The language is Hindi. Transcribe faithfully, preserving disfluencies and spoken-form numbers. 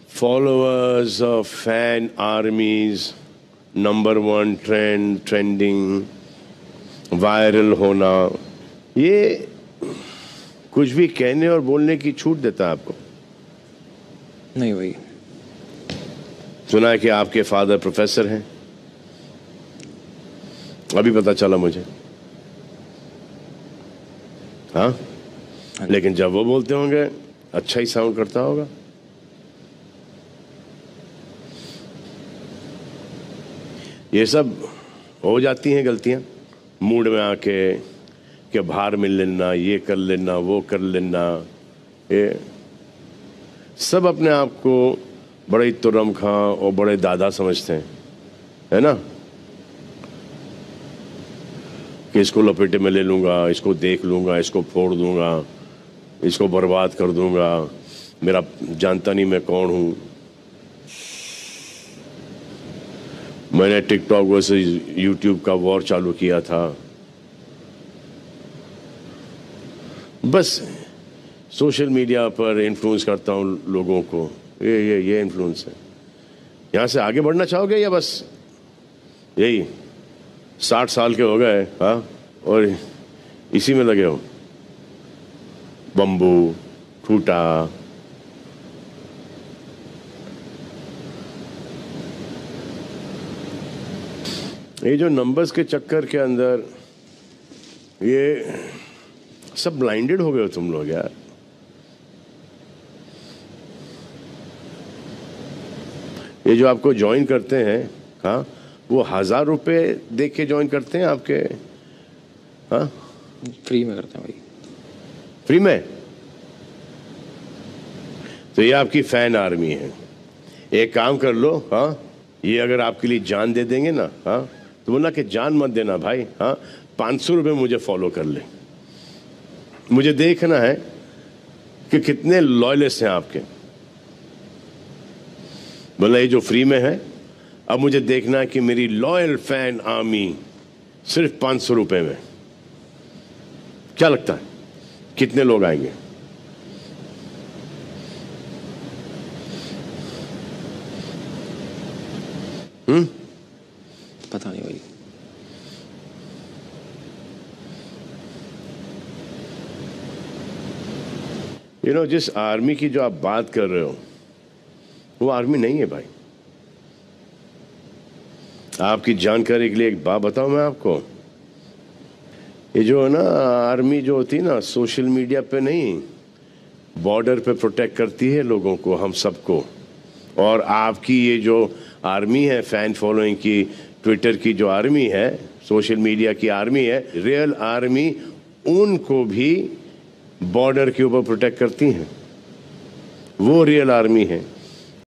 Followers of fan armies, number one trend, trending, viral होना, ये कुछ भी कहने और बोलने की छूट देता है आपको? नहीं भाई। सुना है कि आपके फादर प्रोफेसर हैं, अभी पता चला मुझे। हाँ, लेकिन जब वो बोलते होंगे अच्छा ही साउंड करता होगा। ये सब हो जाती हैं गलतियां मूड में आके, कि बाहर मिल लेना, ये कर लेना, वो कर लेना। ये सब अपने आप को बड़े तुरम खां और बड़े दादा समझते हैं, है ना, कि इसको लपेटे में ले लूँगा, इसको देख लूँगा, इसको फोड़ दूँगा, इसको बर्बाद कर दूँगा, मेरा जानता नहीं मैं कौन हूँ। मैंने टिकटॉक वर्सेस यूट्यूब का वॉर चालू किया था। बस सोशल मीडिया पर इन्फ्लुएंस करता हूँ लोगों को, ये ये ये इन्फ्लुएंस है। यहाँ से आगे बढ़ना चाहोगे या बस यही साठ साल के हो गए, हाँ, और इसी में लगे हो? बम्बू, ठूटा, ये जो नंबर्स के चक्कर के अंदर ये सब ब्लाइंडेड हो गए हो तुम लोग यार। ये जो आपको ज्वाइन करते हैं, हाँ, वो हजार रुपए देख के ज्वाइन करते हैं आपके? हाँ, फ्री में करते हैं भाई। फ्री में? तो ये आपकी फैन आर्मी है। एक काम कर लो, हाँ, ये अगर आपके लिए जान दे देंगे ना, हाँ, तो बोला कि जान मत देना भाई, हाँ, पाँच सौ रुपये मुझे फॉलो कर ले। मुझे देखना है कि कितने लॉयलिस्ट हैं आपके। बोला ये जो फ्री में है, अब मुझे देखना है कि मेरी लॉयल फैन आर्मी सिर्फ पाँच सौ रुपये में। क्या लगता है कितने लोग आएंगे? हम्म पता नहीं भाई। यू नो, जिस आर्मी की जो आप बात कर रहे हो वो आर्मी नहीं है भाई। आपकी जानकारी के लिए एक बात बताऊं मैं आपको, ये जो है ना आर्मी जो होती है ना, सोशल मीडिया पे नहीं, बॉर्डर पे प्रोटेक्ट करती है लोगों को, हम सबको। और आपकी ये जो आर्मी है फैन फॉलोइंग की, ट्विटर की जो आर्मी है, सोशल मीडिया की आर्मी है, रियल आर्मी उनको भी बॉर्डर के ऊपर प्रोटेक्ट करती हैं। वो रियल आर्मी है।